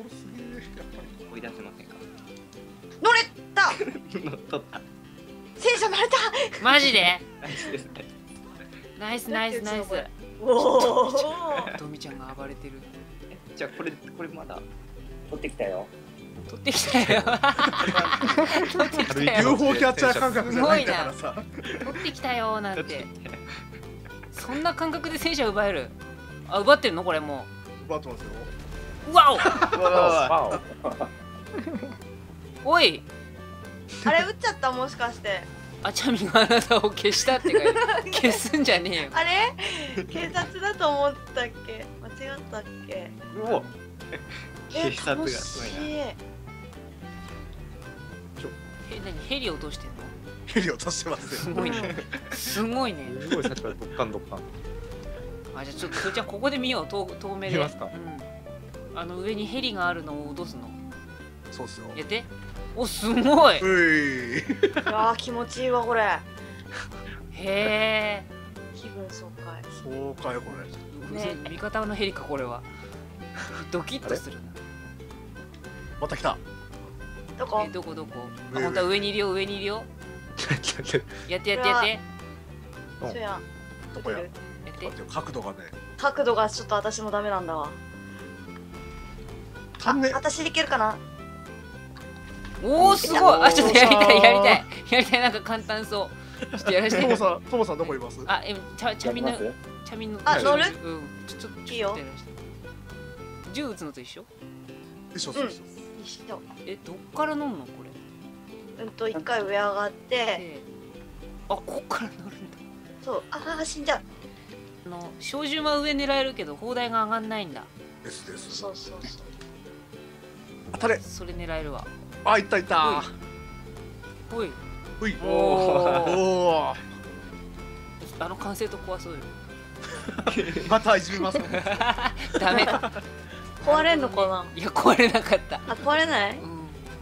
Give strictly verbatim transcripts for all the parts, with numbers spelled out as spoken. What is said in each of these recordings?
これすげえ、やっぱり。 追い出せませんか。 乗れた。 乗っ取った。 戦車乗れた。 マジでナイスですね。 ナイスナイスナイス。 おお。 トミちゃんが暴れてる。 じゃあこれこれまだ取ってきたよ。 取ってきたよ。取ってきたよ。 ユーフォー キャッチャー感覚じゃないんだからさ。 取ってきたよなんて。そんな感覚で戦車奪える。あ、奪ってんのこれも奪ってますよ。 う。わわお。おい。 あれ撃っちゃったもしかして。 あちゃみがあなたを消したってか消すんじゃねえよ。 あれ警察だと思ったっけ、間違ったっけ。 うお。警察がすごいな。 え、何ヘリ落としてんの？ ヘリ落としてますよ。 すごいね。すごいね。 すごいさっきからどっかんどっかん。 あ、じゃあちょっとそれじゃあここで見よう、遠遠目で。 見ますか？ うん。あの上にヘリがあるのを落とすの。 そうっすよ。 やって。お、すごい。 うい。 いやー気持ちいいわこれ。 へえ。 気分爽快。 そうかよこれ。 ね、味方のヘリかこれは。ドキッとするな。 また来た。 どこ？ え、どこどこ？あ、本当は上にいるよ、上にいるよ。やってやってやって。 そうやん。 どこや。 やって。 角度がね。 角度がちょっと私もダメなんだわ。 足んね。 私できるかな。 おお、すごい。あ、ちょっとやりたいやりたいやりたい、なんか簡単そう。ちょっとやらせて。 トモさん、トモさんどこいます？ あ、え、ちゃ、ちゃみの、ちゃみの。 あ、乗る？ うん、ちょ、ちょっと、 いいよ。 銃撃つのと一緒？ 一緒、一緒。 一緒。 え、どっから乗んのこれ？ うんと一回上上がって。 あ、こっから乗るんだ。 そう、ああ死んじゃう。 あの照準は上狙えるけど砲台が上がんないんだ。 ですです。 そうそうそう。 当たれ。 それ狙えるわ。 あ、いったいった。 ほい。 ほい。 おお。 お。 あの完成と壊そうよ。 またいじめますね。 ダメか。 壊れんのかな。 いや壊れなかった。 あ、壊れない？うん。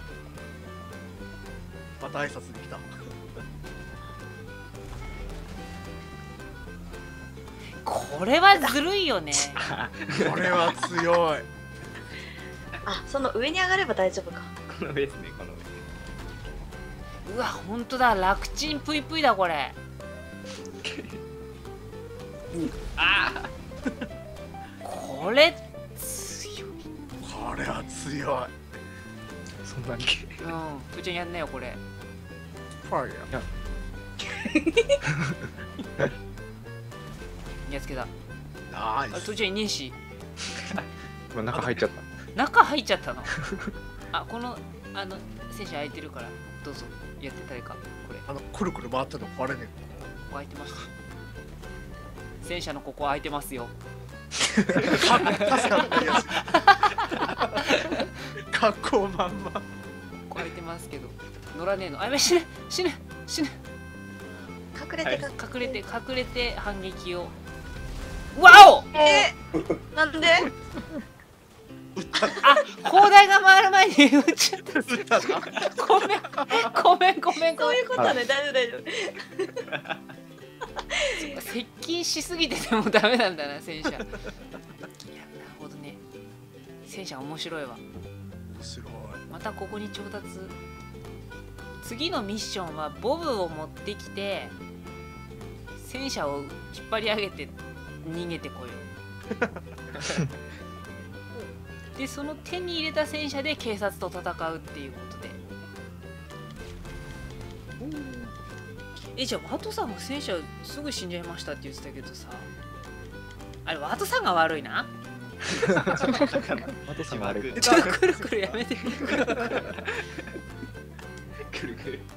また挨拶に来た。 これはずるいよね。 これは強い。 あ、その上に上がれば大丈夫か。 この上ですね、この上。うわ、本当だ、楽ちんぷいぷいだこれ。 ああ。 これ強い。 これは強い。 そんなに。 うん、ふーちゃんやんなよこれ。 ファイヤー。やっつけた。 ナイス。 あ、ふーちゃんいねえし。 今中入っちゃった。 中入っちゃったの。あ、このあの戦車空いてるからどうぞやって誰かこれ。 あのくるくる回ってるの壊れねえ。 ここ空いてます。戦車のここ空いてますよ。 格好まんま。 ここ空いてますけど乗らねえの。あ、やべ、死ぬ死ぬ死ぬ。 隠れて隠れて隠れて反撃を。わお。 えー、なんで？ あ、砲台が回る前に撃っちゃった。ごめんごめんごめん。 そういうことね、大丈夫大丈夫。接近しすぎててもダメなんだな戦車。いや、なるほどね。戦車面白いわ。 面白い。 またここに調達。次のミッションはボブを持ってきて戦車を引っ張り上げて逃げてこよう。でその手に入れた戦車で警察と戦うっていうことで。え、じゃあワトさんも戦車すぐ死んじゃいましたって言ってたけどさ、あれワトさんが悪いな。 ワトさんが悪い。 ちょっとくるくるやめて。 くるくる。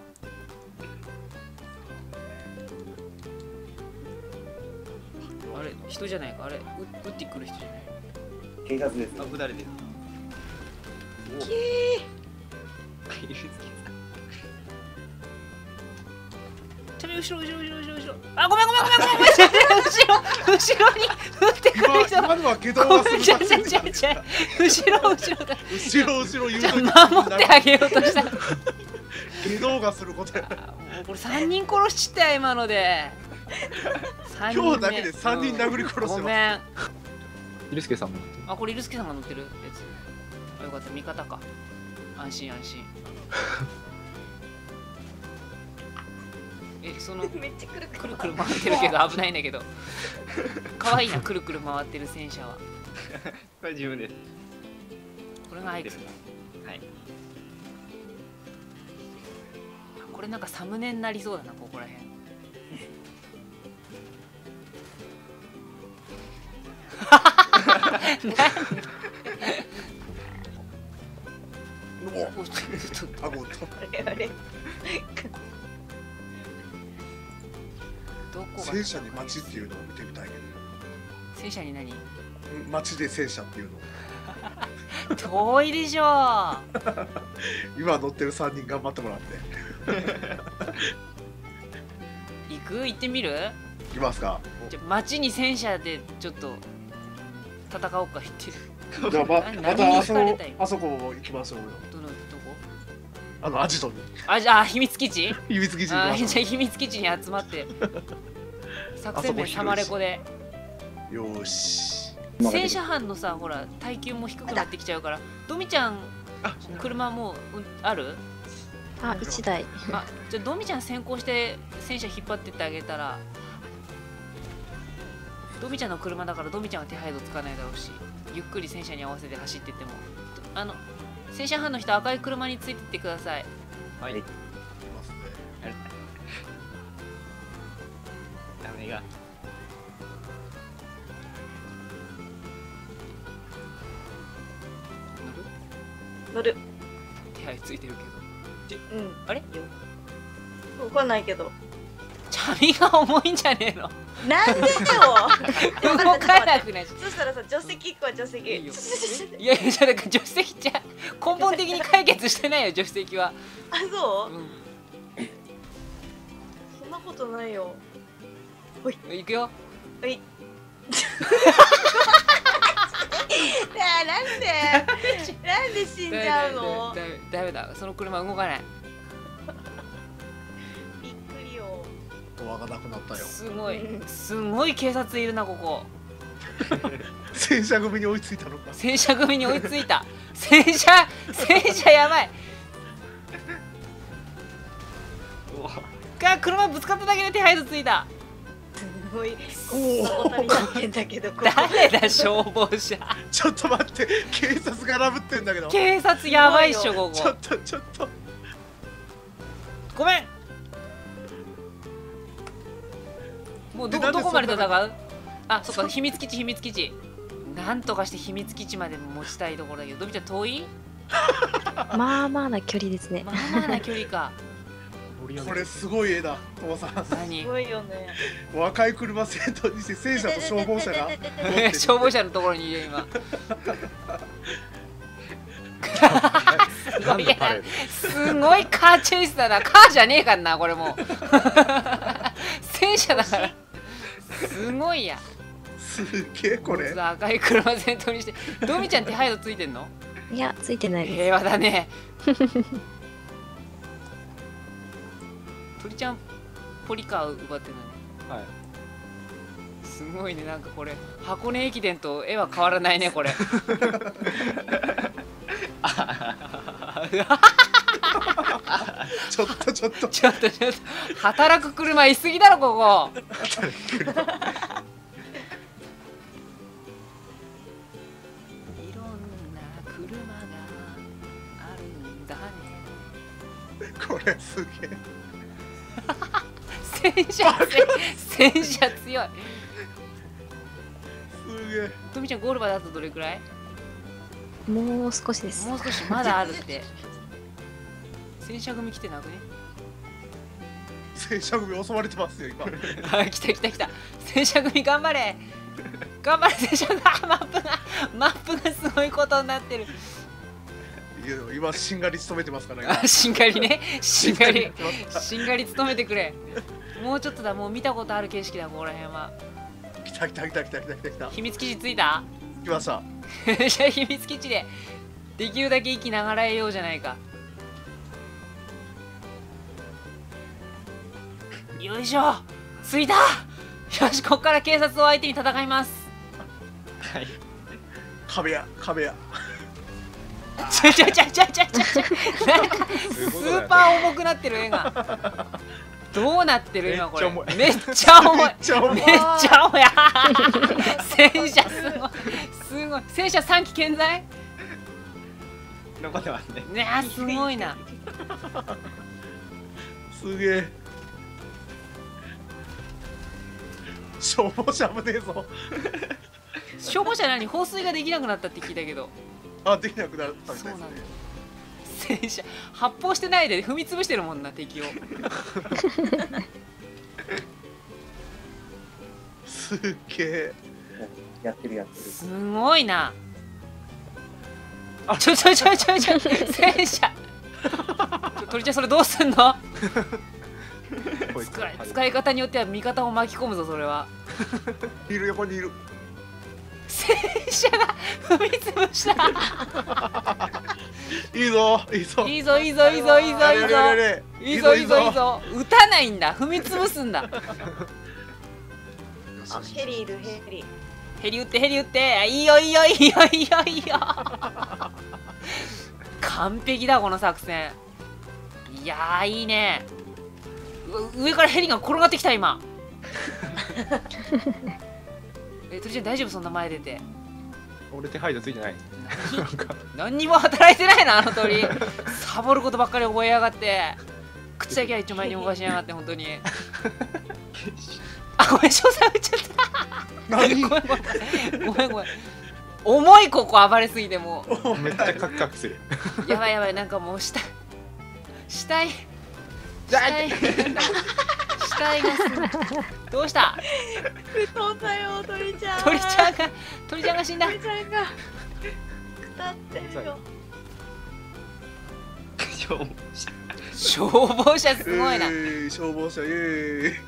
あれ人じゃないか、あれ撃ってくる人じゃない。 警察です。 あ、ぶだれてる。 夫。キー。 ちょび後ろ後ろ後ろ後ろ後ろ。あ、ごめんごめんごめんごめんごめん。後ろ後ろに撃ってくる人。 今のは下道がする。 ちゃちゃちゃちゃ。後ろ後ろだ。 後ろ後ろ言うと守ってあげようとした。 下道がすることや。 もうこれ三人殺しちったよ今ので。 今日だけで三人殴り殺してます。 ごめん。 イルスケさんも。 あ、これイルスケさんが乗ってるやつ。よかった味方か。安心安心。えそのめっちゃくるくるくるくる回ってるけど危ないんだけど。可愛いなくるくる回ってる戦車は。 これ自分です。 これがアイクスだ。 はい。 これなんかサムネになりそうだなここらへん。 おおちょっとあごとあれあれどこが戦車に街っていうのを見てみたいけ戦車に何ど街で戦車っていうのを遠いでしょう。 今乗ってるさんにん頑張ってもらって行く行ってみる。 いきますか。 じゃ街に戦車でちょっと戦おうか言ってる。 じゃあま何またあそこ何に惹かれたいあそこ行きましょうよ。 どのどこ。 あのアジトにあじゃあ秘密基地。 秘密基地あじゃあ行きまし秘密基地に集まって作戦名サマレコで。 ょう。よーし。 戦車班のさほら耐久も低くなってきちゃうからドミちゃん車もう、うん、ある。 あ、一台。 あじゃあドミちゃん先行して戦車引っ張ってってあげたらドミちゃんの車だからドミちゃんは手配度つかないだろうしゆっくり戦車に合わせて走ってってもあの戦車班の人赤い車についてってください。 はい。 行きますね。 ダメが。 乗る乗る。 手配ついてるけどうん。 あれわかんないけど。 チャミが重いんじゃねえの。 なんでよ。 動かなくなっちゃう。 そしたらさ助手席行くわ助手席。 いいよいやいやじゃあだから助手席じゃ根本的に解決してないよ助手席は。 あそうう。んそんなことないよ。 行くよ。 はい。あなんでなんで死んじゃうの。 ダメダメだその車動かない。 びっくりよ。 ドアがなくなったよ。 すごいすごい警察いるなここ。 戦車組に追いついたのか。 戦車組に追いついた。戦車戦車やばい。が車ぶつかっただけで手配度ついた。 すごいおお。 ことになってんだけどここ。 誰だ消防車。 ちょっと待って警察がラブってんだけど。 警察やばいっしょここちょっ。とちょっと。 ごめん。もうどでなんでどこまで戦そんなう。あそっか秘密基地秘密基地。なんとかして秘密基地まで持ちたいところだけどドビちゃん遠い。 まあまあな距離ですねま。あまあな距離か。 これすごい絵だ父さん。 何すごいよね。 若い車先頭にして戦車と消防車が消防車のところにいるよ今。すごいや何のパレード。 すごいカーチェイスだな。カーじゃねえかんなこれもう。戦車だからすごいや。 すげえこれ。 赤い車先頭にしてドミちゃん手配度ついてんの。 いや、ついてないです。 平和だね。鳥ちゃんポリカー奪ってるのね。 はい。 すごいねなんかこれ箱根駅伝と絵は変わらないねこれ。 ちょっとちょっと。 ちょっとちょっと働く車いすぎだろここ。いろんな車があるんだね。 これすげえ。 戦車戦車強い。 すげえ。 とみちゃんゴールまであとどれくらい。 もう少しです。 もう少しまだあるって。戦車組来てなくね。 戦車組襲われてますよ今。 あ来た来た来た。戦車組頑張れ頑張れ戦車組。あマップがマップがすごいことになってる。 いや今しんがり務めてますからあしんがりねしんがりやってますしんがり務めてくれ。もうちょっとだもう見たことある景色だここら辺は。 来た来た来た来た来た来た来た。 秘密基地着いた。 来ました。 じゃあ秘密基地でできるだけ息流れようじゃないか。よいしょ着いた。よしこっから警察を相手に戦います。 はい。 壁や壁や。 ちょちょちょちょちょちょちょなんかスーパー重くなってる絵がどうなってる今これめっちゃ重いめっちゃ重いめっちゃ重い戦車すごいすごい戦車さんき健在残ってますね。 ねあすごいなすげえ消防車危ねえぞ。 消防車何放水ができなくなったって聞いたけどあ、できなくなったみたいですね。 戦車発砲してないで踏み潰してるもんな敵をすっげえやってるやってる。 すごいなあちょちょちょちょちょ戦車ちょ鳥ちゃんそれどうすんの使い使い方によっては味方を巻き込むぞそれはいる横にいる。 戦車が踏み潰したいいぞいいぞいいぞいいぞいいぞいいぞいいぞいいぞいいぞいいぞ撃たないんだ踏み潰すんだあ、ヘリいるヘリ。 ヘリ撃ってヘリ撃っていいよいいよいいよいいよいいよ完璧だこの作戦いやーいいねう上からヘリが転がってきた今え鳥ちゃん大丈夫そんな前出て俺手配度ついてないなんか何にも働いてないなあの鳥サボることばっかり覚えやがって口だけは一丁前に動かしやがって本当にあごめん詳細打っちゃった何ごめんごめんごめんごめん重いここ暴れすぎてもめっちゃカクカクするうやばいやばいなんかもう死体死体死体死体がすどうした飛んだよ鳥ちゃん。 鳥ちゃんが鳥ちゃんが死んだ鳥ちゃんが。腐ってるよ。 消防車。 消防車すごいなえー消防車イエーイ。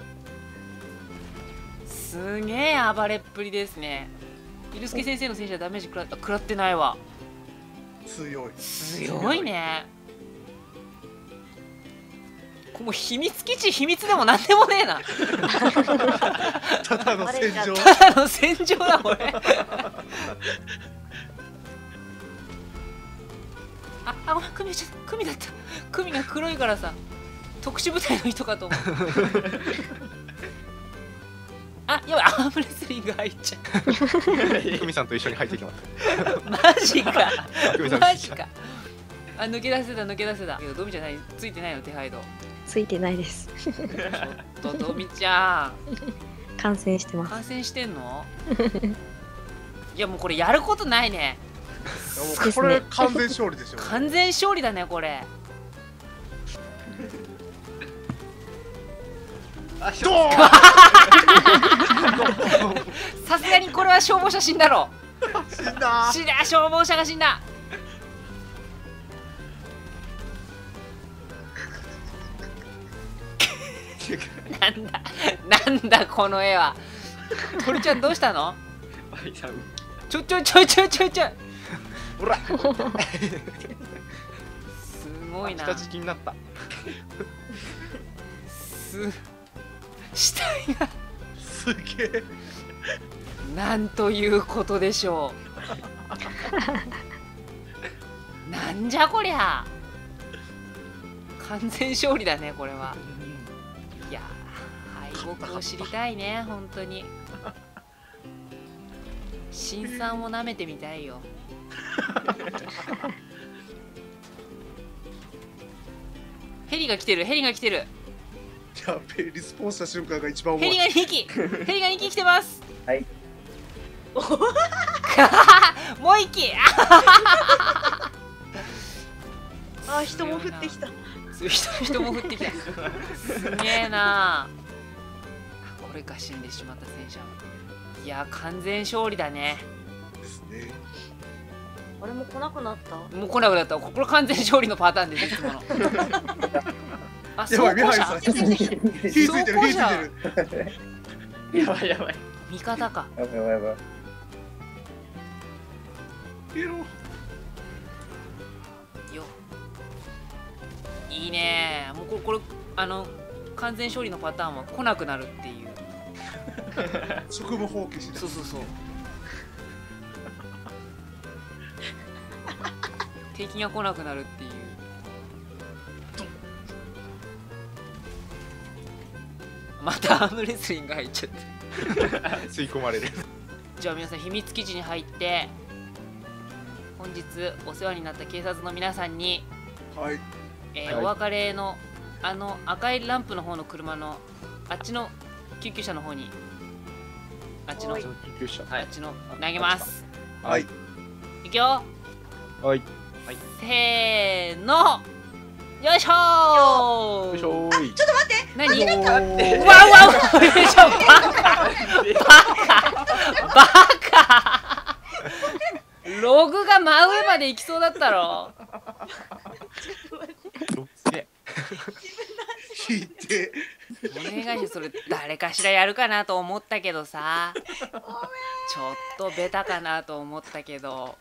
すげえ暴れっぷりですねイルスケ先生の戦車ダメージ食らった食らってないわ強い強いねこれもう秘密基地秘密でもなんでもねえなただの戦場。 ただの戦場だこれああごめん組ちょっと組だった組が黒いからさ特殊部隊の人かと思うあやばいアームレスリング入っちゃう久美さんと一緒に入ってきますマジか久美さんマジかあ抜け出せた抜け出せたけどドミちゃん何ついてないの手配度ついてないです。 ちょっとドミちゃん感染してます。 感染してんのいやもうこれやることないねもうこれ完全勝利でしょ。 完全勝利だねこれあ、 ド消ーさすがにこれは消防車死んだろン死んだ。 死んだ消防車が死んだなんだなんだこの絵は鳥ちゃんどうしたの防車。 ちょちょちょちょちょちょほらすごいな下敷きになったす死体がすげえ。 なんということでしょうなんじゃこりゃ完全勝利だねこれはいやー敗北を知りたいね本当に辛酸をなめてみたいよヘリが来てるヘリが来てるやべえリスポーンした瞬間が一番重い。 ヘリがにひきヘリがにひき来てますはいもういっきあ、人も降ってきた。 人人も降ってきたすげえなこれか死んでしまった戦車はいや完全勝利だねですね。 あれも来なくなった。 もう来なくなったこれ完全勝利のパターンですいつものあや装ばい、ミハイ甲車さん。火ついてる、火ついてる。 やばいやばい。 味方かやばいやばいやばい。 ピエロ。 よいいねもうこれこれあの完全勝利のパターンは来なくなるっていう職務放棄してそうそうそう敵が来なくなるっていう。またアームレスリングが入っちゃって吸い込まれる。 じゃあ皆さん秘密基地に入って本日お世話になった警察の皆さんに、 はい。 えーはいお別れのあの赤いランプの方の車のあっちの救急車の方にあっちのはい救急車。 あっちの投げます。 はい。 いくよはい。 せーのよいしょーよいしょーい。 何おうわーうわうわよいしょバカバカログが真上まで行きそうだったろ。 え引いて。 お願いします。それ誰かしらやるかなと思ったけどさ、ちょっとベタかなと思ったけど。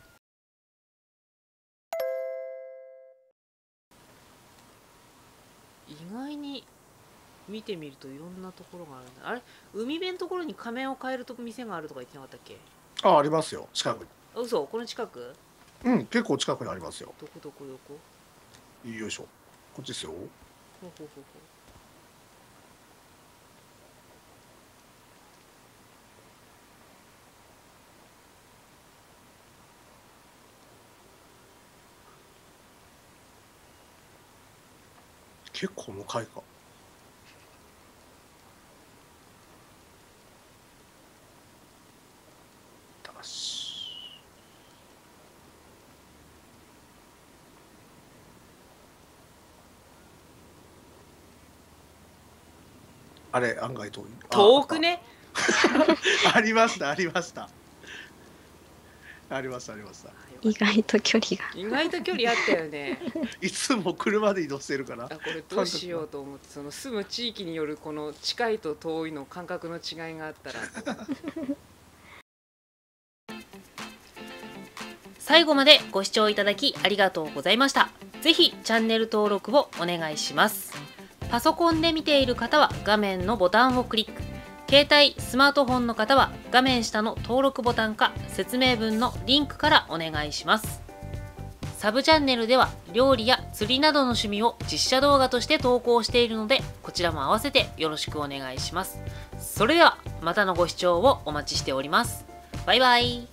意外に見てみるといろんなところがあるんだ。あれ海辺のところに仮面を変えるとこ店があるとか言ってなかったっけ？ あ、ありますよ。近くに。 あ、嘘、この近く？ うん、結構近くにありますよ。 どこどこどこ？ よいしょ。こっちですよ。 ほうほうほうほう。 結構向かいか。だし。あれ、案外遠い。あ遠くね。 ありました、ありました。ありました、ありました。 意外と距離が。 意外と距離あったよね。 いつも車で移動してるからあ、。これどうしようと思ってその住む地域によるこの近いと遠いの感覚の違いがあったら最後までご視聴いただきありがとうございました。ぜひチャンネル登録をお願いします。パソコンで見ている方は画面のボタンをクリック、携帯スマートフォンの方は画面下の登録ボタンか説明文のリンクからお願いします。サブチャンネルでは料理や釣りなどの趣味を実写動画として投稿しているので、こちらも合わせてよろしくお願いします。それではまたのご視聴をお待ちしております。バイバイ。